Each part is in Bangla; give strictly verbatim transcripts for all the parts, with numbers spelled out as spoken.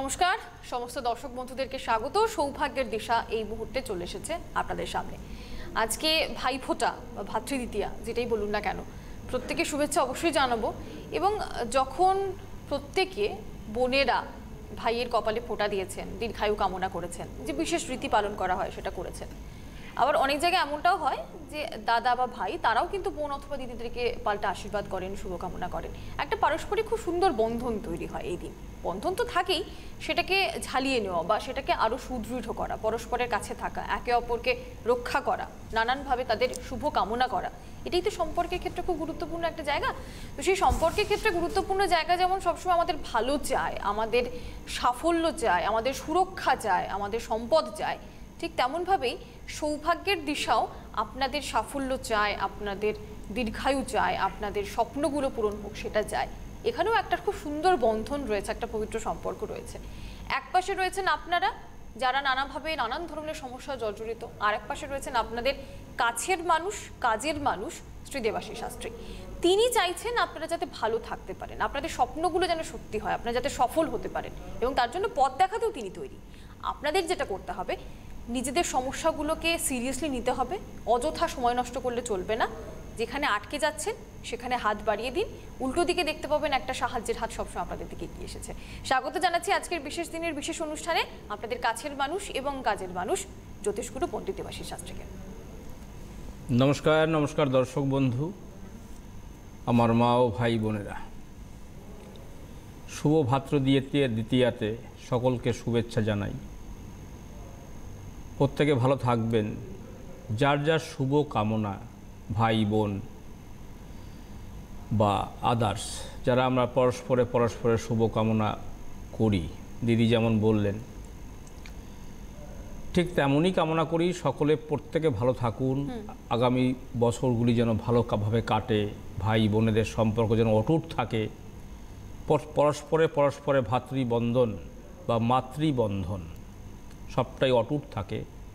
নমস্কার সমস্ত দর্শক বন্ধুদেরকে স্বাগত। সৌভাগ্যের দিশা এই মুহূর্তে চলে এসেছে আপনাদের সামনে। আজকে ভাইফোঁটা বা ভাতৃদ্বিতীয়া যেটাই বলুন না কেন, প্রত্যেকে শুভেচ্ছা অবশ্যই জানাবো। এবং যখন প্রত্যেকে বোনেরা ভাইয়ের কপালে ফোঁটা দিয়েছেন, দীর্ঘায়ু কামনা করেছেন, যে বিশেষ রীতি পালন করা হয় সেটা করেছেন। আবার অনেক জায়গায় এমনটাও হয় যে দাদা বা ভাই তারাও কিন্তু বোন অথবা দিদিদেরকে পাল্টা আশীর্বাদ করেন, শুভকামনা করেন। একটা পারস্পরিক খুব সুন্দর বন্ধন তৈরি হয় এই দিন। বন্ধন তো থাকেই, সেটাকে ঝালিয়ে নেওয়া বা সেটাকে আরও সুদৃঢ় করা, পরস্পরের কাছে থাকা, একে অপরকে রক্ষা করা, নানানভাবে তাদের শুভ কামনা করা, এটাই তো সম্পর্কের ক্ষেত্রে খুব গুরুত্বপূর্ণ একটা জায়গা। তো সেই সম্পর্কের ক্ষেত্রে গুরুত্বপূর্ণ জায়গা যেমন সবসময় আমাদের ভালো চায়, আমাদের সাফল্য চায়, আমাদের সুরক্ষা চায়, আমাদের সম্পদ চায়, ঠিক তেমনভাবেই সৌভাগ্যের দিশাও আপনাদের সাফল্য চায়, আপনাদের দীর্ঘায়ু চায়, আপনাদের স্বপ্নগুলো পূরণ হোক সেটা চায়। এখানেও একটা খুব সুন্দর বন্ধন রয়েছে, একটা পবিত্র সম্পর্ক রয়েছে। এক পাশে রয়েছেন আপনারা যারা নানাভাবে নানান ধরনের সমস্যা জর্জরিত, আর এক পাশে রয়েছেন আপনাদের কাছের মানুষ, কাজের মানুষ শ্রী দেবাশিস শাস্ত্রী। তিনি চাইছেন আপনারা যাতে ভালো থাকতে পারেন, আপনাদের স্বপ্নগুলো যেন সত্যি হয়, আপনারা যাতে সফল হতে পারেন, এবং তার জন্য পথ দেখাতেও তিনি তৈরি। আপনাদের যেটা করতে হবে, নিজেদের সমস্যাগুলোকে সিরিয়াসলি নিতে হবে, অযথা সময় নষ্ট করলে চলবে না। যেখানে আটকে যাচ্ছেন সেখানে হাত বাড়িয়ে দিন, উল্টো দিকে দেখতে পাবেন একটা সাহায্যের হাত সবসময় আপনাদের দিকে এগিয়ে এসেছে। স্বাগত জানাচ্ছি আজকের বিশেষ দিনের বিশেষ অনুষ্ঠানে আপনাদের কাছের মানুষ এবং কাজের মানুষ জ্যোতিষগুরু পণ্ডিত দেবাশিস শাস্ত্রীকে। নমস্কার নমস্কার দর্শক বন্ধু, আমার মা ও ভাই বোনেরা, শুভ ভাতৃদ্বিতীয়া দ্বিতীয়াতে সকলকে শুভেচ্ছা জানাই। প্রত্যেকে ভালো থাকবেন। যার যার শুভ কামনা, ভাই বোন বা আদার্স যারা আমরা পরস্পরে পরস্পরের শুভ কামনা করি, দিদি যেমন বললেন ঠিক তেমনই কামনা করি সকলে প্রত্যেকে ভালো থাকুন, আগামী বছরগুলি যেন ভালোভাবে কাটে, ভাই বোনেদের সম্পর্ক যেন অটুট থাকে, পরস্পরে পরস্পরে ভাতৃবন্ধন বা মাতৃবন্ধন সবটাই অটুট থাকে।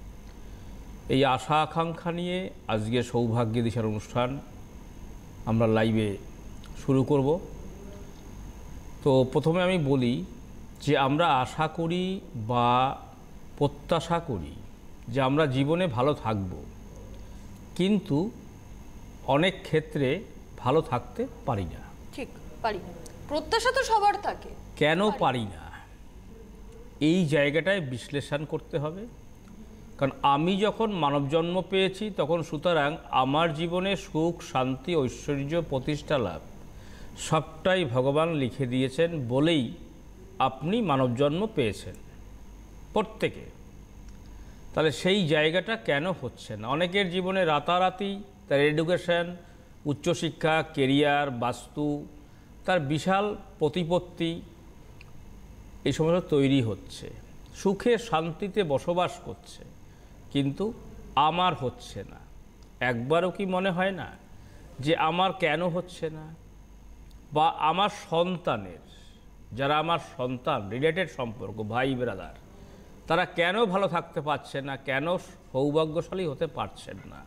এই আশা আকাঙ্ক্ষা নিয়ে আজকে সৌভাগ্য দিশার অনুষ্ঠান আমরা লাইভে শুরু করব। তো প্রথমে আমি বলি যে আমরা আশা করি বা প্রত্যাশা করি যে আমরা জীবনে ভালো থাকব, কিন্তু অনেক ক্ষেত্রে ভালো থাকতে পারি না। ঠিক পারি না, প্রত্যাশা তো সবার থাকে, কেন পারি না এই জায়গাটায় বিশ্লেষণ করতে হবে। কারণ আমি যখন মানব জন্ম পেয়েছি তখন সুতরাং আমার জীবনে সুখ, শান্তি, ঐশ্বর্য, প্রতিষ্ঠা লাভ সবটাই ভগবান লিখে দিয়েছেন বলেই আপনি মানব জন্ম পেয়েছেন প্রত্যেকে। তাহলে সেই জায়গাটা কেন হচ্ছে না? অনেকের জীবনে রাতারাতি তার এডুকেশন, উচ্চশিক্ষা, কেরিয়ার, বাস্তু, তার বিশাল প্রতিপত্তি এই সমস্ত তৈরি হচ্ছে, সুখে শান্তিতে বসবাস করছে, কিন্তু আমার হচ্ছে না। একবারও কি মনে হয় না যে আমার কেন হচ্ছে না? বা আমার সন্তানের, যারা আমার সন্তান রিলেটেড সম্পর্ক, ভাই ব্রাদার, তারা কেন ভালো থাকতে পারছে না, কেন সৌভাগ্যশালী হতে পারছেন না?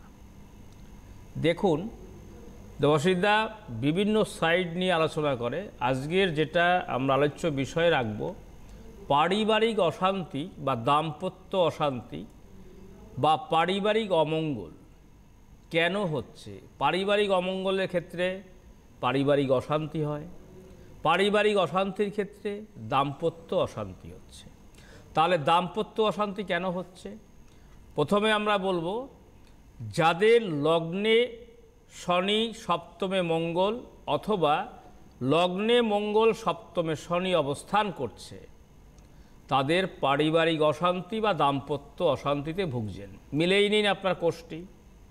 দেখুন, দেবাশিসদা বিভিন্ন সাইড নিয়ে আলোচনা করে। আজকের যেটা আমরা আলোচ্য বিষয় রাখব, পারিবারিক অশান্তি বা দাম্পত্য অশান্তি বা পারিবারিক অমঙ্গল কেন হচ্ছে। পারিবারিক অমঙ্গলের ক্ষেত্রে পারিবারিক অশান্তি হয়, পারিবারিক অশান্তির ক্ষেত্রে দাম্পত্য অশান্তি হচ্ছে। তাহলে দাম্পত্য অশান্তি কেন হচ্ছে? প্রথমে আমরা বলবো, যাদের লগ্নে শনি সপ্তমে মঙ্গল অথবা লগ্নে মঙ্গল সপ্তমে শনি অবস্থান করছে, তাদের পারিবারিক অশান্তি বা দাম্পত্য অশান্তিতে ভুগছেন। মিলেই নিন আপনার কোষ্ঠী।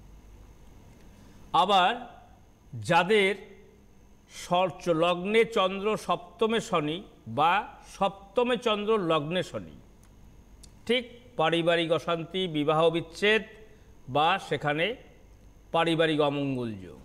আবার যাদের লগ্নে চন্দ্র সপ্তমে শনি বা সপ্তমে চন্দ্র লগ্নে শনি, ঠিক পারিবারিক অশান্তি, বিবাহ বিচ্ছেদ বা সেখানে পারিবারিক অমঙ্গল যোগ।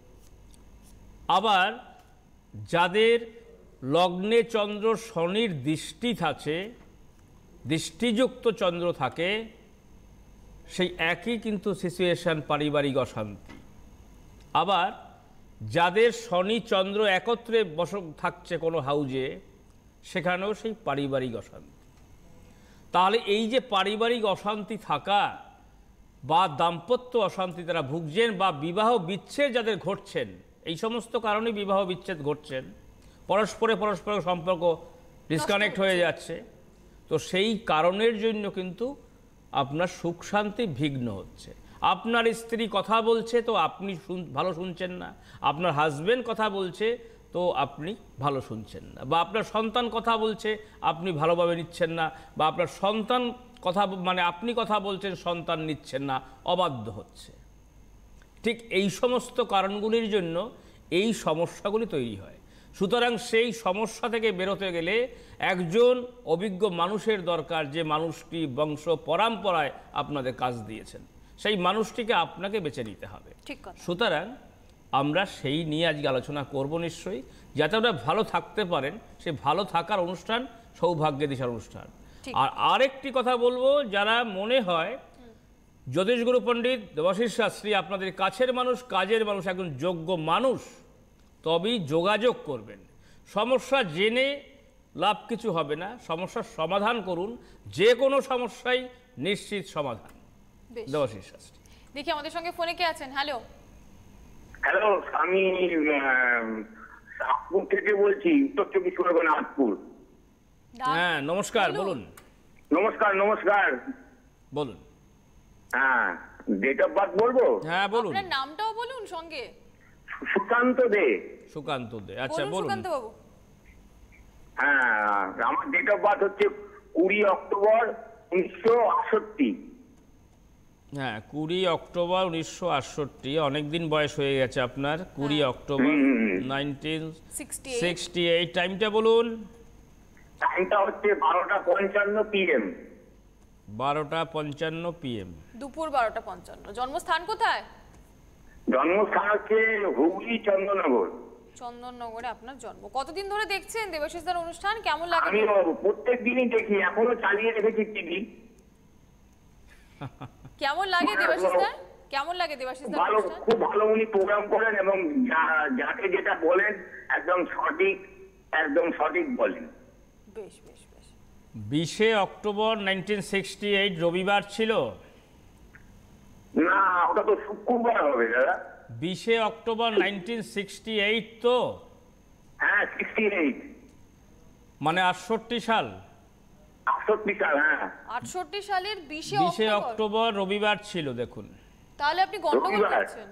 আবার যাদের লগ্নে চন্দ্র শনির দৃষ্টি থাকে, দৃষ্টিযুক্ত চন্দ্র থাকে, সেই একই কিন্তু সিচুয়েশন, পারিবারিক অশান্তি। আবার যাদের শনি চন্দ্র একত্রে বস থাকছে কোনো হাউজে, সেখানেও সেই পারিবারিক অশান্তি। তাহলে এই যে পারিবারিক অশান্তি থাকা বা দাম্পত্য অশান্তি তারা ভুগছেন বা বিবাহ বিচ্ছেদ যাদের ঘটছেন, এই সমস্ত কারণে বিবাহ বিচ্ছেদ ঘটছেন, পরস্পরে পরস্পরের সম্পর্ক ডিসকানেক্ট হয়ে যাচ্ছে, তো সেই কারণের জন্য কিন্তু আপনার সুখ শান্তি বিঘ্ন হচ্ছে। আপনার স্ত্রী কথা বলছে তো আপনি ভালো শুনছেন না, আপনার হাজবেন্ড কথা বলছে তো আপনি ভালো শুনছেন না, বা আপনার সন্তান কথা বলছে আপনি ভালোভাবে নিচ্ছেন না, বা আপনার সন্তান কথা মানে আপনি কথা বলছেন সন্তান নিচ্ছেন না, অবাধ্য হচ্ছে। ঠিক এই সমস্ত কারণগুলির জন্য এই সমস্যাগুলি তৈরি হয়। সুতরাং সেই সমস্যা থেকে বেরোতে গেলে একজন অভিজ্ঞ মানুষের দরকার, যে মানুষটি বংশ পরম্পরায় আপনাদের কাজ দিয়েছেন, সেই মানুষটিকে আপনাকে বেছে নিতে হবে। ঠিক কথা। সুতরাং আমরা সেই নিয়ে আজকে আলোচনা করব নিশ্চয়ই, যাতে ওরা ভালো থাকতে পারেন। সেই ভালো থাকার অনুষ্ঠান সৌভাগ্যের দিশার অনুষ্ঠান। আর আরেকটি কথা বলবো, যারা মনে হয় জ্যোতিষগুরু পণ্ডিত দেবাশিস শাস্ত্রী আপনাদের কাছের মানুষ, কাজের মানুষ, একজন যোগ্য মানুষ, তবেই যোগাযোগ করবেন। সমস্যা জেনে লাভ কিছু হবে না, সমস্যার সমাধান করুন। যে কোনো সমস্যাই নিশ্চিত সমাধান। দেবাশিস শাস্ত্রী, দেখি আমাদের সঙ্গে ফোনে কে আছেন। হ্যালো হ্যালো, আমি নাগপুর থেকে বলছি, উত্তর চব্বিশ পরগনা, নাগপুর। হ্যাঁ নমস্কার, বলুন। নমস্কার নমস্কার বলুন। হ্যাঁ, ডেট অফ বার্থ বলবো? হ্যাঁ বলুন। আপনার নামটাও বলুন সঙ্গে। সুকান্ত দে। সুকান্ত দে, আচ্ছা বলুন। সুকান্ত বাবু। হ্যাঁ, আমার ডেট অফ বার্থ হচ্ছে কুড়ি অক্টোবর উনিশশো আটষট্টি। হ্যাঁ, কুড়ি অক্টোবর উনিশশো আটষট্টি, অনেকদিন বয়স হয়ে গেছে আপনার। কুড়ি অক্টোবর নাইনটিন সিক্সটি এইট। টাইমটা বলুন। টাইমটা হচ্ছে বারোটা পঞ্চান্ন পিএম। বারোটা পঞ্চান্ন পিএম, দুপুর বারোটা পঞ্চান্ন। জন্মস্থান কোথায়? জন্মস্থান হচ্ছে হুগলি চন্দননগর। চন্দননগরে আপনার জন্ম। কতদিন ধরে দেখছেন দেবাশিস দার অনুষ্ঠান? কেমন লাগে? আমি প্রত্যেক দিনই দেখি, এখনো চালিয়ে রেখেছি টিভি। কেমন লাগে দেবাশিস দা? কেমন লাগে দেবাশিস দার ভালো, অনুষ্ঠান? খুব ভালো উনি প্রোগ্রাম করেন এবং যাকে যেটা বলেন একদম সঠিক, একদম সঠিক বলেন। বেশ বেশ বেশ। বিশে অক্টোবর নাইনটিন সিক্সটি এইট রবিবার ছিল? না, ওটা তো শুক্রবার হবে দাদা। বিশে অক্টোবর নাইনটিন সিক্সটি এইট তো? হ্যাঁ, সিক্সটি এইট মানে আটষট্টি সাল। আটষট্টি সাল, হ্যাঁ। আটষট্টি সালের বিশে বিশে অক্টোবর অক্টোবর রবিবার ছিল, দেখুন। তাহলে আপনি গন্ডগোল রবিবার। করছেন।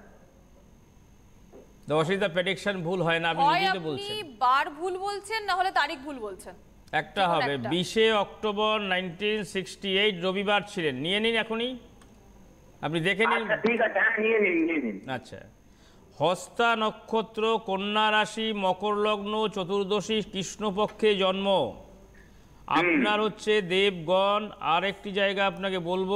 দেবাশিস পড়েকশন ভুল হয় না, আপনি হয় নিজেই তো আপনি বলছেন। বার ভুল বলছেন, না হলে তারিখ ভুল বলছেন। একটা যেকোনো হবে। একটা। বিশে অক্টোবর নাইনটিন সিক্সটি এইট রবিবার ছিলেন। নিয়ে নিন এখনই, আপনি দেখে নিন। আচ্ছা ঠিক আছে, হ্যাঁ নিয়ে নিন নিয়ে নিন। আচ্ছা, হস্তা নক্ষত্র, কন্যা রাশি, মকর লগ্ন, চতুর্দশী, কৃষ্ণপক্ষে জন্ম। আপনার হচ্ছে দেবগণ। আর একটি জায়গা আপনাকে বলবো,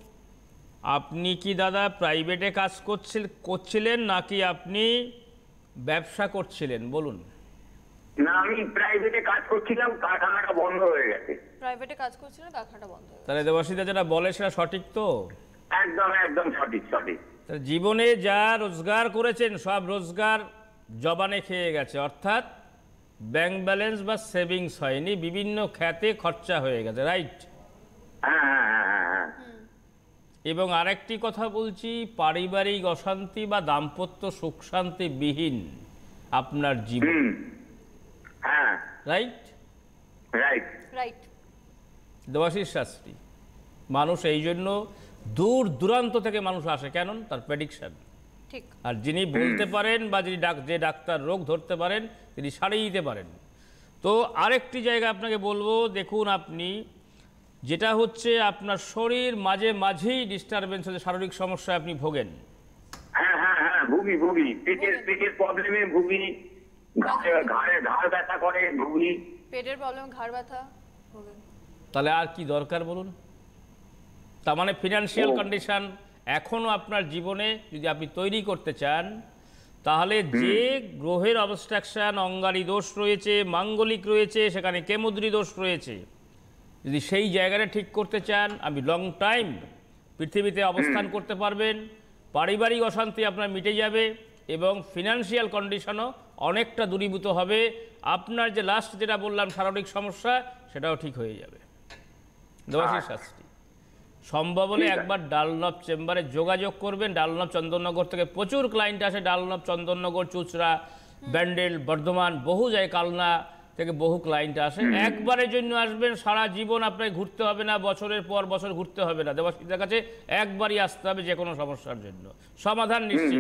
আপনি কি দাদা প্রাইভেটে কাজ করছিল করছিলেন নাকি আপনি ব্যবসা করছিলেন বলুন? না, আমি প্রাইভেটে কাজ করছিলাম, কারখানাটা বন্ধ হয়ে গেছে। প্রাইভেটে কাজ করছিলেন, কারখানাটা বন্ধ হয়ে গেছে। তাহলে দেবাশিসদা যেটা বলে সেটা সঠিক তো? একদম একদম সঠিক সঠিক। তাহলে জীবনে যা রোজগার করেছেন সব রোজগার জবানে খেয়ে গেছে, অর্থাৎ ব্যাংক ব্যালেন্স বা সেভিংস হয়নি, বিভিন্ন খাতে খরচা হয়ে গেছে, রাইট? হ্যাঁ হ্যাঁ হ্যাঁ হ্যাঁ। এবং আরেকটি কথা বলছি, পারিবারিক অশান্তি বা দাম্পত্য সুখ শান্তি বিহীন আপনার জীবন, হ্যাঁ right? Right right. Debashis Shastri, মানুষ এই জন্য দূর দূরান্ত থেকে মানুষ আসে, কেন? তার প্রেডিকশন। ঠিক। আর যিনি বলতে পারেন বা যিনি ডাক যে ডাক্তার রোগ ধরতে পারেন তিনি সারিয়ে দিতে পারেন। তো আরেকটি জায়গা আপনাকে বলবো, দেখুন আপনি যেটা হচ্ছে আপনার শরীর মাঝে মাঝেই ডিস্টারবেন্স হচ্ছে, শারীরিক সমস্যায় আপনি ভোগেন। হ্যাঁ হ্যাঁ হ্যাঁ, ভুগি ভুগি পেটের পেটের প্রবলেমে ভুগি, ঘাড়ে ঘাড়ে ঘাড় ব্যথা করে ভুগি। পেটের প্রবলেম, ঘাড় ব্যথা ভোগেন। তাহলে আর কি দরকার বলুন? তার মানে ফিনান্সিয়াল কন্ডিশন এখনও আপনার জীবনে যদি আপনি তৈরি করতে চান, তাহলে যে গ্রহের অবস্ট্রাকশন, অঙ্গারী দোষ রয়েছে, মাঙ্গলিক রয়েছে, সেখানে কেমুদ্রি দোষ রয়েছে, যদি সেই জায়গাটা ঠিক করতে চান, আপনি লং টাইম পৃথিবীতে অবস্থান করতে পারবেন, পারিবারিক অশান্তি আপনার মিটে যাবে এবং ফিনান্সিয়াল কন্ডিশনও অনেকটা দূরীভূত হবে। আপনার যে লাস্ট যেটা বললাম শারীরিক সমস্যা, সেটাও ঠিক হয়ে যাবে। দেবাশিস শাস্ত্রী, সম্ভব হলে একবার ডালনব চেম্বারে যোগাযোগ করবেন। ডালনব চন্দননগর থেকে প্রচুর ক্লায়েন্ট আসে। ডালনব চন্দননগর, চুচড়া, ব্যান্ডেল, বর্ধমান, বহু জায়গায়, কালনা থেকে বহু ক্লায়েন্ট আসে। একবারের জন্য আসবেন, সারা জীবন আপনাকে ঘুরতে হবে না, বছরের পর বছর ঘুরতে হবে না। দেবাশিসের কাছে একবারই আসতে হবে যে কোনো সমস্যার জন্য, সমাধান নিশ্চিত।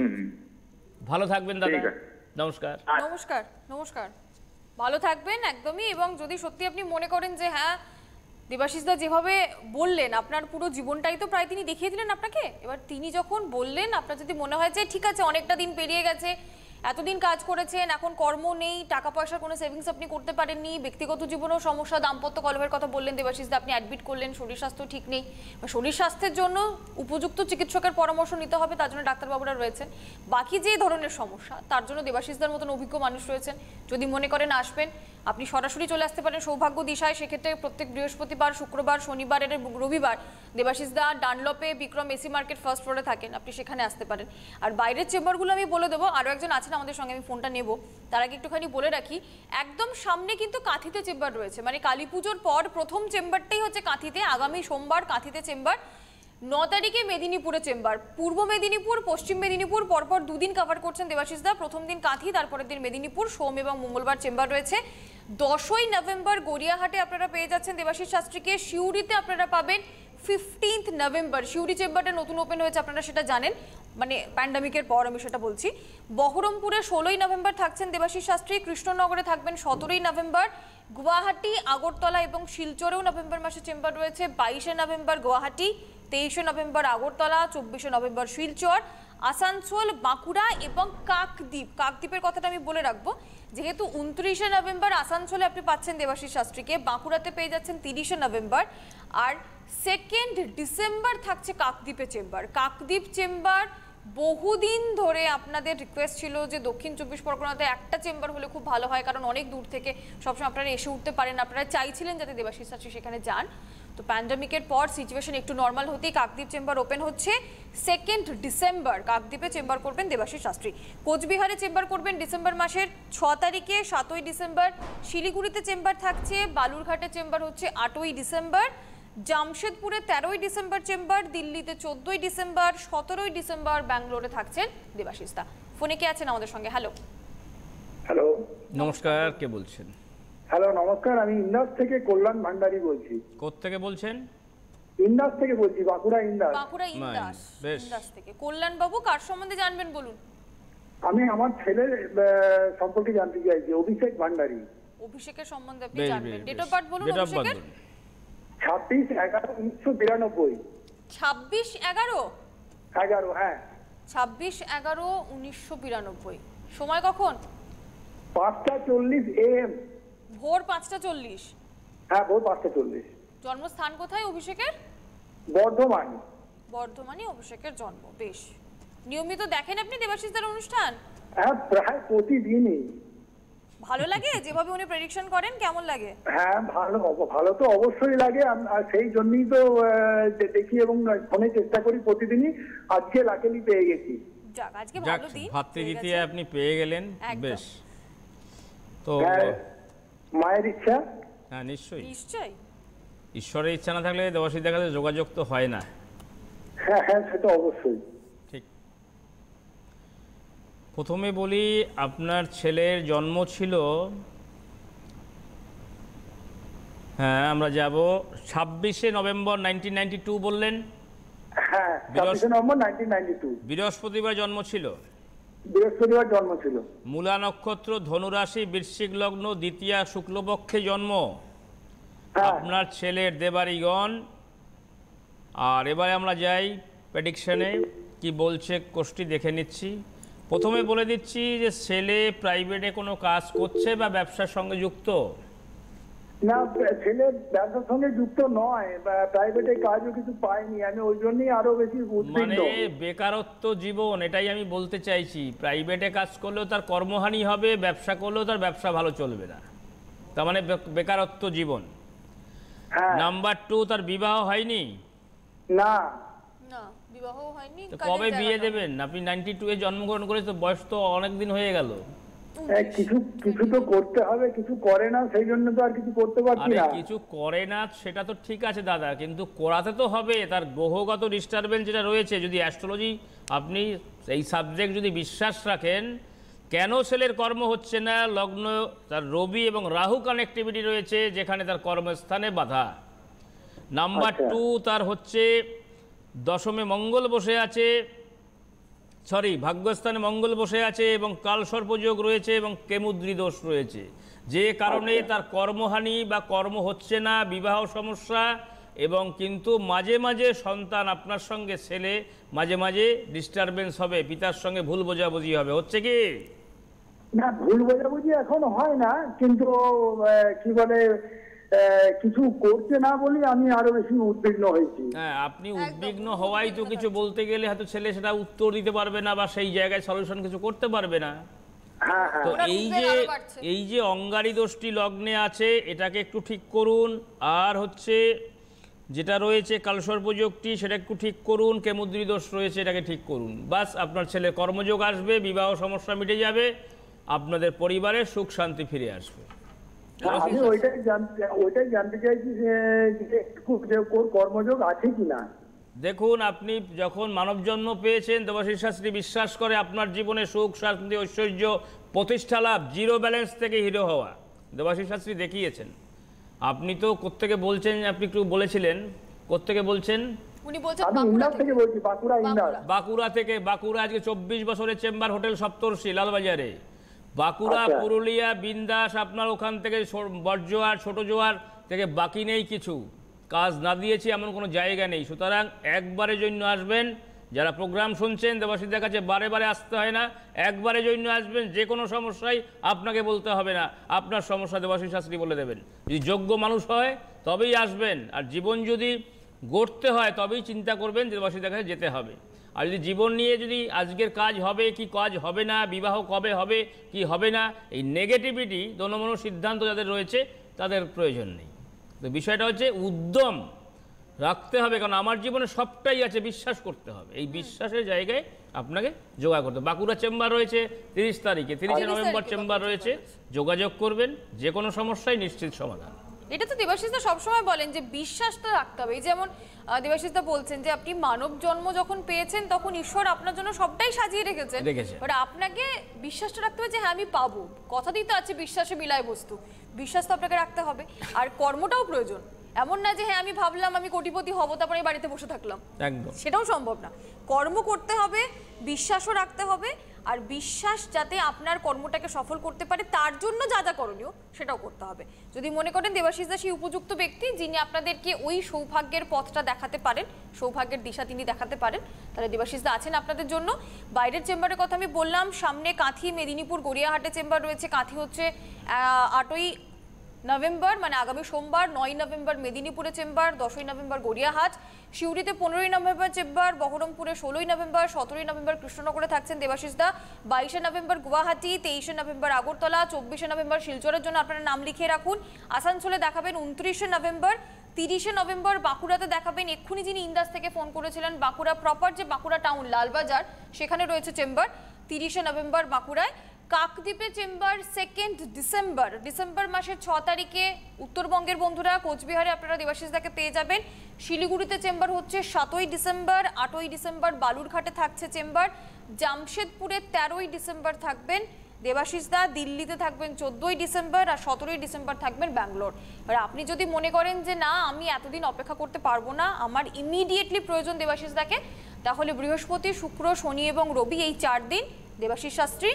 ভালো থাকবেন দাদা, নমস্কার। নমস্কার, নমস্কার, ভালো থাকবেন একদমই। এবং যদি সত্যি আপনি মনে করেন যে হ্যাঁ দেবাশিসদা যেভাবে বললেন, আপনার পুরো জীবনটাই তো প্রায় তিনি দেখিয়ে দিলেন আপনাকে। এবার তিনি যখন বললেন, আপনার যদি মনে হয় যে ঠিক আছে অনেকটা দিন পেরিয়ে গেছে, এতদিন কাজ করেছেন, এখন কর্ম নেই, টাকা পয়সার কোনো সেভিংস আপনি করতে পারেননি, ব্যক্তিগত জীবনেও সমস্যা, দাম্পত্য কলহের কথা বললেন দেবাশিসদা, আপনি অ্যাডমিট করলেন, শরীর স্বাস্থ্য ঠিক নেই, শরীর স্বাস্থ্যের জন্য উপযুক্ত চিকিৎসকের পরামর্শ নিতে হবে, তার জন্য ডাক্তারবাবুরা রয়েছেন। বাকি যে ধরনের সমস্যা, তার জন্য দেবাশিসদার মতন অভিজ্ঞ মানুষ রয়েছেন। যদি মনে করেন আসবেন, আপনি সরাসরি চলে আসতে পারেন সৌভাগ্য দিশায়। সেক্ষেত্রে প্রত্যেক বৃহস্পতিবার, শুক্রবার, শনিবার এবং রবিবার দেবাশিসদা ডানলপে বিক্রম এসি মার্কেট ফার্স্ট ফ্লোরে থাকেন, আপনি সেখানে আসতে পারেন। আর বাইরের চেম্বারগুলো আমি বলে দেবো, আরও একজন আছেন আমাদের সঙ্গে, আমি ফোনটা নেব, তার আগে একটুখানি বলে রাখি, একদম সামনে কিন্তু কাঁথিতে চেম্বার রয়েছে। মানে কালী পুজোর পর প্রথম চেম্বারটাই হচ্ছে কাঁথিতে, আগামী সোমবার কাঁথিতে চেম্বার। ন তারিখে মেদিনীপুরে চেম্বার, পূর্ব মেদিনীপুর, পশ্চিম মেদিনীপুর পরপর দুদিন কভার করছেন দেবাশিসদা। প্রথম দিন কাঁথি, তারপরের দিন মেদিনীপুর, সোম এবং মঙ্গলবার চেম্বার রয়েছে। দশই নভেম্বর গড়িয়াহাটে আপনারা পেয়ে যাচ্ছেন দেবাশিস শাস্ত্রীকে। সিউড়িতে আপনারা পাবেন ফিফটিন্থ নভেম্বর, সিউড়ি চেম্বারটা নতুন ওপেন হয়েছে, আপনারা সেটা জানেন, মানে প্যান্ডামিকের পর আমি সেটা বলছি। বহরমপুরে ষোলোই নভেম্বর থাকছেন দেবাশিস শাস্ত্রী, কৃষ্ণনগরে থাকবেন সতেরোই নভেম্বর, গুয়াহাটি, আগরতলা এবং শিলচরেও নভেম্বর মাসে চেম্বার রয়েছে। বাইশে নভেম্বর গুয়াহাটি, তেইশে নভেম্বর আগরতলা, চব্বিশে নভেম্বর শিলচর, আসানসোল, বাঁকুড়া এবং কাকদ্বীপ। কাকদ্বীপের কথাটা আমি বলে রাখবো, যেহেতু উনত্রিশে নভেম্বর আসানসোলে আপনি পাচ্ছেন দেবাশিস শাস্ত্রীকে, বাঁকুড়াতে পেয়ে যাচ্ছেন তিরিশে নভেম্বর, আর সেকেন্ড ডিসেম্বর থাকছে কাকদ্বীপে চেম্বার। কাকদ্বীপ চেম্বার বহুদিন ধরে আপনাদের রিকোয়েস্ট ছিল যে দক্ষিণ চব্বিশ পরগনাতে একটা চেম্বার হলে খুব ভালো হয়, কারণ অনেক দূর থেকে সবসময় আপনারা এসে উঠতে পারেন, আপনারা চাইছিলেন যাতে দেবাশিস শাস্ত্রী সেখানে যান। তো প্যান্ডামিকের পর সিচুয়েশন একটু নর্মাল হতেই কাকদ্বীপ চেম্বার ওপেন হচ্ছে। সেকেন্ড ডিসেম্বর কাকদ্বীপে চেম্বার করবেন দেবাশিস শাস্ত্রী। কোচবিহারে চেম্বার করবেন ডিসেম্বর মাসের ছ তারিখে, সাতই ডিসেম্বর। শিলিগুড়িতে চেম্বার থাকছে, বালুরঘাটে চেম্বার হচ্ছে আটই ডিসেম্বর, জামশেদপুরে তেরোই ডিসেম্বর চেম্বার, দিল্লিতে চোদ্দই ডিসেম্বর, সতেরোই ডিসেম্বর ব্যাঙ্গালোরে থাকছেন দেবাশিসদা। ফোনে কে আছেন আমাদের সঙ্গে? হ্যালো হ্যালো, নমস্কার, কে বলছেন? হ্যালো নমস্কার, আমি ইন্দাস থেকে কল্যাণ ভান্ডারী বলছি। কোত্থেকে বলছেন? ইন্দাস থেকে বলছি, বাঁকুড়া ইন্দাস। বাঁকুড়া ইন্দাস, বেশ। ইন্দাস থেকে। কল্যাণ বাবু, কার সম্বন্ধে জানবেন বলুন। আমি আমার ছেলের আহ, সম্পর্কে জানতে চাইছি, অভিষেক ভান্ডারী। অভিষেকের সম্বন্ধে আপনি বেশ, জানবেন। বেশ, ডেট বেশ। অফ বার্থ বলুন Date of birth অভিষেকের। বলুন। ছাব্বিশ এগারো উনিশশো বিরানব্বই। ছাব্বিশ এগারো এগারো হ্যাঁ ছাব্বিশ এগারো উনিশশো বিরানব্বই। সময় কখন? পাঁচটা চল্লিশ এ এম। ভোর পাঁচটা চল্লিশ। হ্যাঁ, ভোর পাঁচটা চল্লিশ। জন্মস্থান কোথায় অভিষেকের? বর্ধমান। বর্ধমানে অভিষেকের জন্ম। বেশ। নিয়মিত দেখেন আপনি দেবাশিসদার অনুষ্ঠান? হ্যাঁ, প্রায় প্রতিদিনই। ভালো লাগে যেভাবে উনি প্রেডিকশন করেন? কেমন লাগে? হ্যাঁ, ভালো ভালো তো অবশ্যই লাগে, আম- আর সেই জন্যই তো আহ, দে- দেখি এবং ফোনে চেষ্টা করি প্রতিদিনই। আজকে লাকিলি পেয়ে গেছি। যাক, আজকে যাক, ভালো দিন। ভাতৃদ্বিতীয়া আপনি পেয়ে গেলেন, একদম। বেশ। তো হ্যাঁ, মায়ের ইচ্ছা। হ্যাঁ, নিশ্চয়ই নিশ্চয়ই। ঈশ্বরের ইচ্ছা না থাকলে দেবাশিসদার কাছে যোগাযোগ তো হয় না। হ্যাঁ হ্যাঁ, সেটা অবশ্যই। ঠিক। প্রথমে বলি, আপনার ছেলের জন্ম ছিল, হ্যাঁ আমরা যাব ছাব্বিশে নভেম্বর নাইনটিন নাইনটি টু বললেন। হ্যাঁ, ছাব্বিশে নভেম্বর নাইনটিন নাইনটি টু। বৃহস্পতিবার জন্ম ছিল। বৃহস্পতিবার জন্ম ছিল। মূলা নক্ষত্র, ধনুরাশি, বৃশ্চিক লগ্ন, দ্বিতীয়া শুক্লপক্ষে জন্ম হ্যাঁ, আপনার ছেলের দেবাড়িগণ। আর এবারে আমরা যাই প্রেডিকশনে, কি বলছে কোষ্ঠী দেখে নিচ্ছি। প্রথমে বলে দিচ্ছি যে ছেলে প্রাইভেটে কোনো কাজ করছে বা ব্যবসার সঙ্গে যুক্ত? না, ছেলে ব্যবসার সঙ্গে যুক্ত নয়, প্রাইভেটে কাজও কিছু পায়নি, আমি ওই জন্যই আরো বেশি মানে উদ্বিগ্ন। বেকারত্ব জীবন, এটাই আমি বলতে চাইছি। প্রাইভেটে কাজ করলেও তার কর্মহানি হবে, ব্যবসা করলেও তার ব্যবসা ভালো চলবে না, তার মানে বে- বেকারত্ব জীবন। হ্যাঁ, নাম্বার টু, তার বিবাহ হয়নি। না না, বিবাহ হয়নি। তো কাজের কবে বিয়ে জায়গাটা। দেবেন? আপনি নাইনটি টু এ জন্মগ্রহণ করে, তো বয়স তো অনেক দিন হয়ে গেল। হ্যাঁ, কিছু কিছু তো করতে হবে, কিছু করে না, সেই জন্য তো আর কিছু করতে পারছি আরে না। কিছু করে না সেটা তো ঠিক আছে দাদা, কিন্তু করাতে তো হবে। তার গ্রহগত ডিস্টারবেন্স যেটা রয়েছে, যদি অ্যাস্ট্রোলজি আপনি এই সাবজেক্ট যদি বিশ্বাস রাখেন, কেন ছেলের কর্ম হচ্ছে না, লগ্ন তার রবি এবং রাহু কানেক্টিভিটি রয়েছে যেখানে তার কর্মস্থানে বাধা। নাম্বার আচ্ছা। টু, তার হচ্ছে দশমে মঙ্গল বসে আছে, সরি ভাগ্যস্থানে মঙ্গল বসে আছে এবং কালসর্পযোগ রয়েছে এবং কেমুদ্রি দোষ রয়েছে, যে কারণে তার কর্মহানি বা কর্ম হচ্ছে না, বিবাহ সমস্যা, এবং কিন্তু মাঝে মাঝে সন্তান আপনার সঙ্গে ছেলে মাঝে মাঝে ডিস্টারবেন্স হবে, পিতার সঙ্গে ভুল বোঝাবুঝি হবে। হচ্ছে কি না, ভুল বোঝাবুঝি এখন হয় না, কিন্তু আহ, কি বলে আহ, কিছু করছে না বলি আমি আরো বেশি উদ্বিগ্ন হয়েছি। হ্যাঁ, আপনি উদ্বিগ্ন হওয়াই তো কিছু বলতে গেলে হয়তো ছেলে সেটা উত্তর দিতে পারবে না বা সেই জায়গায় সলিউশন কিছু করতে পারবে না। হ্যাঁ হ্যাঁ তো ওরা এই উদ্বেগ যে আরো বাড়ছে। এই যে অঙ্গারী দোষটি লগ্নে আছে, এটাকে একটু ঠিক করুন। আর হচ্ছে যেটা রয়েছে কালসর্পযোগটি, সেটা একটু ঠিক করুন। কেমুদ্রি দোষ রয়েছে, এটাকে ঠিক করুন। বাস আপনার ছেলের কর্মযোগ আসবে, বিবাহ সমস্যা মিটে যাবে, আপনাদের পরিবারে সুখ শান্তি ফিরে আসবে। হ্যাঁ, আমি ওইটাই জানতে ওইটাই জানতে চাইছি যে যে একটু যে ওর কর্মযোগ আছে কিনা। দেখুন, আপনি যখন মানব জন্ম পেয়েছেন, দেবাশিস শাস্ত্রী বিশ্বাস করে আপনার জীবনে সুখ শান্তি ঐশ্বর্য প্রতিষ্ঠা লাভ, জিরো ব্যালেন্স থেকে হিরো হওয়া দেবাশিস শাস্ত্রী দেখিয়েছেন। আপনি তো কোত্থেকে বলছেন, আপনি একটু বলেছিলেন কোত্থেকে বলছেন? উনি বলছেন আমি বাঁকুড়া ইন্দাস থেকে থেকে। বলছি, বাঁকুড়া ইন্দাস। বাঁকুড়া। বাঁকুড়া থেকে। বাঁকুড়া আজকে চব্বিশ বছরের চেম্বার হোটেল সপ্তর্ষি লালবাজারে। বাঁকুড়া, আচ্ছা। পুরুলিয়া, বিন্দাস, আপনার ওখান থেকে বড়জোয়ার ছোট জোয়ার থেকে বাকি নেই কিছু। কাজ না দিয়েছি এমন কোনো জায়গা নেই। সুতরাং একবারের জন্য আসবেন। যারা প্রোগ্রাম শুনছেন, দেবাশিসদের কাছে বারে বারে আসতে হয় না, একবারের জন্য আসবেন। যে কোনো সমস্যাই আপনাকে বলতে হবে না, আপনার সমস্যা দেবাশিস শাস্ত্রী বলে দেবেন। যদি যোগ্য মানুষ হয় তবেই আসবেন, আর জীবন যদি গড়তে হয় তবেই চিন্তা করবেন যে দেবাশিসদের কাছে যেতে হবে। আর যদি জীবন নিয়ে যদি আজকের কাজ হবে কি কাজ হবে না, বিবাহ কবে হবে কি হবে না, এই নেগেটিভিটি দোনোমনো সিদ্ধান্ত যাদের রয়েছে তাদের প্রয়োজন নেই। তো বিষয়টা হচ্ছে উদ্যম রাখতে হবে, কারণ আমার জীবনে সবটাই আছে, বিশ্বাস করতে হবে। এই বিশ্বাসের জায়গায় আপনাকে যোগা করতে হবে। বাঁকুড়া চেম্বার রয়েছে তিরিশ তারিখে, তিরিশে নভেম্বর চেম্বার রয়েছে, যোগাযোগ করবেন। যে কোনো সমস্যায় নিশ্চিত সমাধান। এটা তো দেবাশিসদা সবসময় বলেন যে বিশ্বাসটা রাখতে হবে। এই যেমন আহ, দেবাশিসদা বলছেন যে আপনি মানব জন্ম যখন পেয়েছেন তখন ঈশ্বর আপনার জন্য সবটাই সাজিয়ে রেখেছেন, রেখেছে। বাট আপনাকে বিশ্বাসটা রাখতে হবে যে হ্যাঁ আমি পাবো। কথা দিতে আছে বিশ্বাসে মিলায় বস্তু, বিশ্বাস তো আপনাকে রাখতে হবে। আর কর্মটাও প্রয়োজন। এমন না যে হ্যাঁ আমি ভাবলাম আমি কোটিপতি হব তারপরে এই বাড়িতে বসে থাকলাম, একদম সেটাও সম্ভব না। কর্ম করতে হবে, বিশ্বাসও রাখতে হবে, আর বিশ্বাস যাতে আপনার কর্মটাকে সফল করতে পারে তার জন্য যা যা করণীয় সেটাও করতে হবে। যদি মনে করেন দেবাশিস দা সেই উপযুক্ত ব্যক্তি যিনি আপনাদেরকে ওই সৌভাগ্যের পথটা দেখাতে পারেন, সৌভাগ্যের দিশা তিনি দেখাতে পারেন, তাহলে দেবাশিস দা আছেন আপনাদের জন্য। বাইরের চেম্বারের কথা আমি বললাম, সামনে কাঁথি, মেদিনীপুর, গড়িয়াহাটে চেম্বার রয়েছে। কাঁথি হচ্ছে আটই নভেম্বর মানে আগামী সোমবার, নয় নভেম্বর মেদিনীপুরে চেম্বার, দশই নভেম্বর গড়িয়াহাট, সিউড়িতে পনেরোই নভেম্বর চেম্বার, বহরমপুরে ষোলোই নভেম্বর, সতেরোই নভেম্বর কৃষ্ণনগরে থাকছেন দেবাশিস দা, বাইশে নভেম্বর গুয়াহাটি, তেইশে নভেম্বর আগরতলা, চব্বিশে নভেম্বর শিলচরের জন্য আপনারা নাম লিখিয়ে রাখুন। আসানসোলে দেখাবেন উনত্রিশে নভেম্বর, তিরিশে নভেম্বর বাঁকুড়াতে দেখাবেন। এক্ষুনি যিনি ইন্দাস থেকে ফোন করেছিলেন, বাঁকুড়া প্রপার যে বাঁকুড়া টাউন লালবাজার সেখানে রয়েছে চেম্বার, তিরিশে নভেম্বর বাঁকুড়ায়। কাকদ্বীপে চেম্বার সেকেন্ড ডিসেম্বর, ডিসেম্বর মাসের ছ তারিখে উত্তরবঙ্গের বন্ধুরা কোচবিহারে আপনারা দেবাশিস দাকে পেয়ে যাবেন। শিলিগুড়িতে চেম্বার হচ্ছে সাতই ডিসেম্বর, আটই ডিসেম্বর বালুরঘাটে থাকছে চেম্বার, জামশেদপুরে তেরোই ডিসেম্বর থাকবেন দেবাশিস দা, দিল্লিতে থাকবেন চোদ্দোই ডিসেম্বর, আর সতেরোই ডিসেম্বর থাকবেন ব্যাঙ্গালোর। আর আপনি যদি মনে করেন যে না আমি এতদিন অপেক্ষা করতে পারবো না, আমার ইমিডিয়েটলি প্রয়োজন দেবাশিস দাকে, তাহলে বৃহস্পতি, শুক্র, শনি এবং রবি এই চার দিন দেবাশিস শাস্ত্রী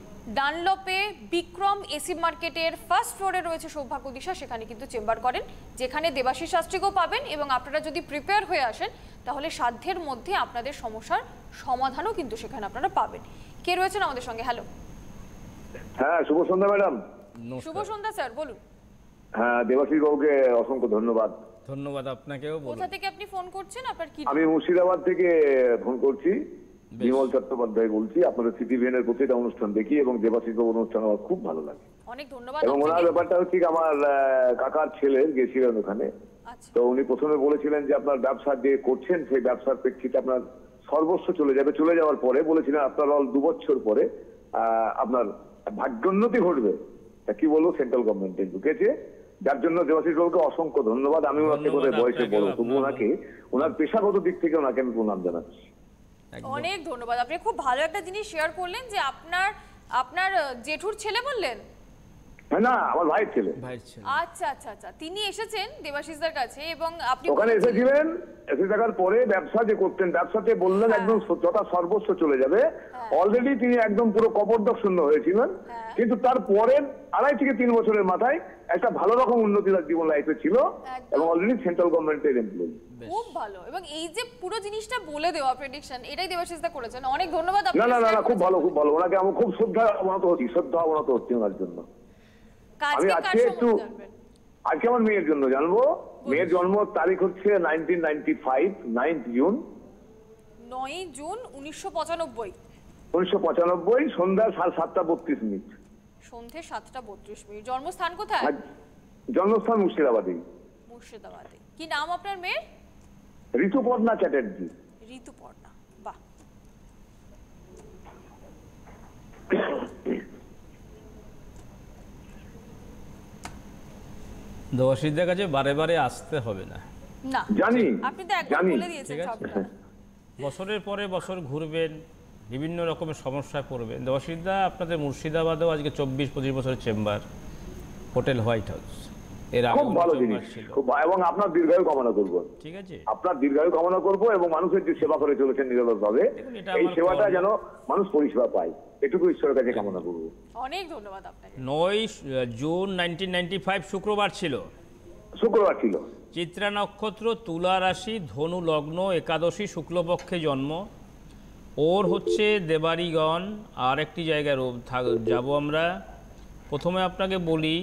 ডানলপে বিক্রম এসি মার্কেটের ফার্স্ট ফ্লোরে রয়েছে সৌভাগ্য দিশা, সেখানে কিন্তু চেম্বার করেন, যেখানে দেবাশিস শাস্ত্রীকেও পাবেন। এবং আপনারা যদি প্রিপেয়ার হয়ে আসেন তাহলে সাধ্যের মধ্যে আপনাদের সমস্যার সমাধানও কিন্তু সেখানে আপনারা পাবেন। কে রয়েছেন আমাদের সঙ্গে? হ্যালো, হ্যাঁ, শুভ সন্ধ্যা ম্যাডাম। শুভ সন্ধ্যা স্যার, বলুন। হ্যাঁ, দেবাশিস বাবুকে অসংখ্য ধন্যবাদ। ধন্যবাদ আপনাকেও। কোথা থেকে আপনি ফোন করছেন, আপনার কি? আমি মুর্শিদাবাদ থেকে ফোন করছি, বিমল চট্টোপাধ্যায় বলছি। আপনাদের সিটিভিএনের প্রতিটা অনুষ্ঠান দেখি এবং দেবাশিস বাবুর অনুষ্ঠান আমার খুব ভালো লাগে। অনেক ধন্যবাদ। এবং ওনার ব্যাপারটা হচ্ছে কি, আমার আহ, কাকার ছেলে গেছিলেন ওখানে, আচ্ছা, তো উনি প্রথমে বলেছিলেন যে আপনার ব্যবসা যে করছেন সেই ব্যবসার প্রেক্ষিতে আপনার সর্বস্ব চলে যাবে, চলে যাওয়ার পরে বলেছিলেন আপনার অল দু বছর পরে আহ, আপনার ভাগ্যোন্নতি ঘটবে, তা কি বলবো, সেন্ট্রাল গভর্নমেন্টে ঢুকেছে, যার জন্য দেবাশিস বাবুকে অসংখ্য ধন্যবাদ। আমি ওনাকে করে বয়সে বড়, তবু ওনাকে ওনার পেশাগত দিক থেকে ওনাকে আমি প্রণাম জানাচ্ছি। অনেক ধন্যবাদ। আপনি খুব ভালো একটা জিনিস শেয়ার করলেন যে আপনার আপনার জেঠুর ছেলে বললেন, হ্যাঁ না, আমার ভাইয়ের ছেলে। ভাইয়ের ছেলে। আচ্ছা আচ্ছা আচ্ছা, তিনি এসেছেন দেবাশিসদার কাছে এবং আপনি ওখানে এসেছিলেন, এসে থাকার পরে ব্যবসা যে করতেন, ব্যবসাতে বললেন একদম যথা সর্বস্ব চলে যাবে। অলরেডি তিনি একদম পুরো কপর্দক শূন্য হয়েছিলেন, কিন্তু তারপরে আড়াই থেকে তিন বছরের মাথায় একটা ভালো রকম উন্নতি তার জীবন লাইফে ছিল এবং অলরেডি সেন্ট্রাল গভর্নমেন্টের এমপ্লয়ি। খুব ভালো। এবং এই যে পুরো জিনিসটা বলে দেওয়া প্রেডিকশন, এটাই দেবাশিসদা করেছেন। অনেক ধন্যবাদ না না না, খুব ভালো, খুব ভালো। ওনাকে আমি খুব শ্রদ্ধা অবনত হচ্ছি, শ্রদ্ধা অবনত হচ্ছি ওনার জন্য। আমি আজকে একটু আজকে আমার মেয়ের জন্য জানবো। মেয়ের জন্ম তারিখ হচ্ছে nineteen ninety five, ninth June, নয় জুন উনিশশো পঁচানব্বই, উনিশশো পঁচানব্বই, সন্ধ্যা সাড়ে সাতটা বত্রিশ মিনিট, সন্ধে সাতটা বত্রিশ মিনিট। জন্মস্থান কোথায়? জন্মস্থান মুর্শিদাবাদে। মুর্শিদাবাদে। কি নাম আপনার মেয়ের? ঋতুপর্ণা চ্যাটার্জি। ঋতুপর্ণা, বাহ। দেবাশিসদার কাছে বারে বারে আসতে হবে না, না জানি, আপনি তো একবার বলে দিয়েছেন সবটা। বছরের পরে বছর ঘুরবেন, বিভিন্ন রকমের সমস্যায় পড়বেন। দেবাশিসদা আপনাদের মুর্শিদাবাদেও আজকে চব্বিশ পঁচিশ বছরের চেম্বার, হোটেল হোয়াইট হাউস, এর আগে খুব ভালো জিনিস, খুব, এবং আপনার দীর্ঘায়ু কামনা করবো। ঠিক আছে, আপনার দীর্ঘায়ু কামনা করবো এবং মানুষের যে সেবা করে চলেছেন নিরলসভাবে, এই সেবাটা যেন মানুষ পরিষেবা পায়, এটুকু ঈশ্বরের কাছে কামনা করবো। অনেক ধন্যবাদ আপনাকে। নয় জুন নাইনটিন নাইনটি ফাইভ শুক্রবার ছিল, শুক্রবার ছিল। চিত্রা নক্ষত্র, তুলা রাশি, ধনু লগ্ন, একাদশী, শুক্লপক্ষে জন্ম। ওর হচ্ছে দেবারিগণ, আর একটি জায়গায় যাব আমরা। প্রথমে আপনাকে বলি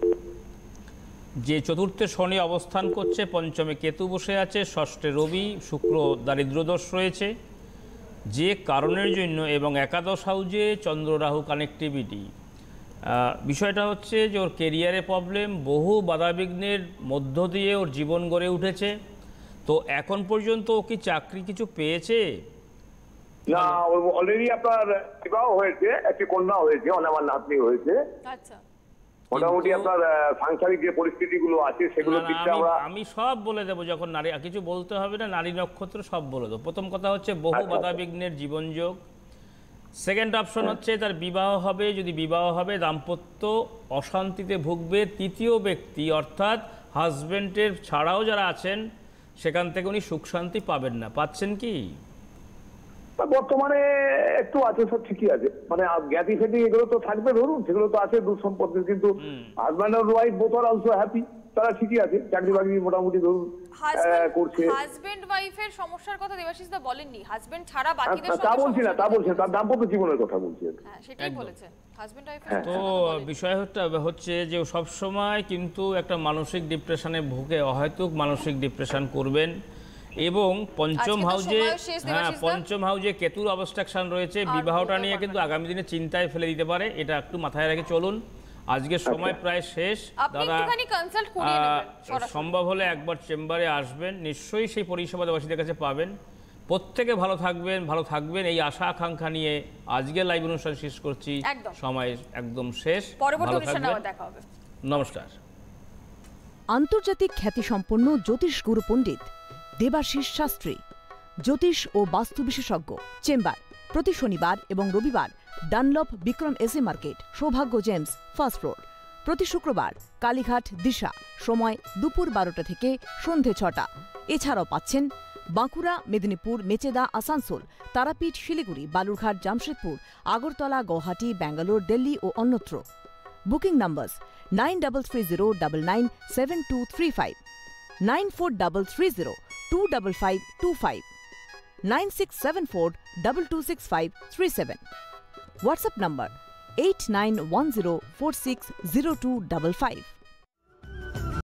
যে চতুর্থে শনি অবস্থান করছে, পঞ্চমে কেতু বসে আছে, ষষ্ঠে রবি, শুক্র দারিদ্রদোষ রয়েছে যে কারণের জন্য, এবং একাদশ হাউজে চন্দ্র রাহু কানেক্টিভিটি। বিষয়টা হচ্ছে যে ওর কেরিয়ারে প্রবলেম, বহু বাধাবিঘ্নের মধ্য দিয়ে ওর জীবন গড়ে উঠেছে। তো এখন পর্যন্ত ও কি চাকরি কিছু পেয়েছে? না, অলরেডি আপনার বিবাহ হয়েছে, একটি কন্যা হয়েছে, আমার নাতনি হয়েছে। আচ্ছা, মোটামুটি আপনার সাংসারিক যে পরিস্থিতিগুলো আছে সেগুলো দিকটা আমরা আমি সব বলে দেবো, যখন নারী কিছু বলতে হবে না, নারী নক্ষত্র সব বলে দেবো। প্রথম কথা হচ্ছে বহু বাধাবিঘ্নের জীবনযোগ। সেকেন্ড অপশন হচ্ছে তার বিবাহ হবে, যদি বিবাহ হবে দাম্পত্য অশান্তিতে ভুগবে। তৃতীয় ব্যক্তি অর্থাৎ হাজব্যান্ডের ছাড়াও যারা আছেন সেখান থেকে উনি সুখ শান্তি পাবেন না। পাচ্ছেন কি? বর্তমানে একটু আছে, সব ঠিকই আছে, মানে জ্ঞাতি ফ্যাটি এগুলো তো থাকবে, ধরুন সেগুলো তো আছে দূর সম্পর্কে, কিন্তু হাজব্যান্ড আর ওয়াইফ বোথ আর অলসো হ্যাপি, তারা ঠিকই আছে, চাকরি বাকরি মোটামুটি ধরুন করছে। হাজবেন্ড ওয়াইফের সমস্যার কথা দেবাশিস দা বলেননি, হাজবেন্ড ছাড়া বাকিদের তা বলছি না, তা বলছি না, তার দাম্পত্য জীবনের কথা বলছি। হ্যাঁ, সেটাই বলেছেন, হাজবেন্ড ওয়াইফের। তো বিষয় হচ্ছে যে সব সময় কিন্তু একটা মানসিক ডিপ্রেশনে ভুগে অহেতুক মানসিক ডিপ্রেশন করবেন। এবং পঞ্চম হাউজে, হ্যাঁ পঞ্চম হাউজে কেতুর অবস্ট্রাকশন রয়েছে, বিবাহটা নিয়ে কিন্তু আগামী দিনে চিন্তায় ফেলে দিতে পারে, এটা একটু মাথায় রেখে চলুন। আজকের সময় প্রায় শেষ, দাদা সম্ভব হলে একবার চেম্বারে আসবেন, নিশ্চয়ই সেই পরিষেবা দেবাশীদের কাছে পাবেন। প্রত্যেকে ভালো থাকবেন, ভালো থাকবেন এই আশা আকাঙ্ক্ষা নিয়ে আজকে লাইভ অনুষ্ঠান শেষ করছি, সময় একদম শেষ, ভালো থাকবেন, নমস্কার। আন্তর্জাতিক খ্যাতিসম্পন্ন জ্যোতিষ গুরু পণ্ডিত দেবাশিস শাস্ত্রী, জ্যোতিষ ও বাস্তু বিশেষজ্ঞ, চেম্বার প্রতি শনিবার এবং রবিবার Dunlop Vikram AC market, Soubhagya Gems, first floor. প্রতি শুক্রবার কালীঘাট দিশা, সময় দুপুর বারোটা থেকে সন্ধে ছটা। এছাড়াও পাচ্ছেন বাঁকুড়া, মেদিনীপুর, মেচেদা, আসানসোল, তারাপীঠ, শিলিগুড়ি, বালুরঘাট, জামশেদপুর, আগরতলা, গুয়াহাটি, ব্যাঙ্গালোর, দিল্লি ও অন্যত্র। Booking number nine double three zero double nine seven two three five, nine four double three zero two double five two five, nine six seven four double two six five three seven. WhatsApp number eight nine one zero four six zero two double five.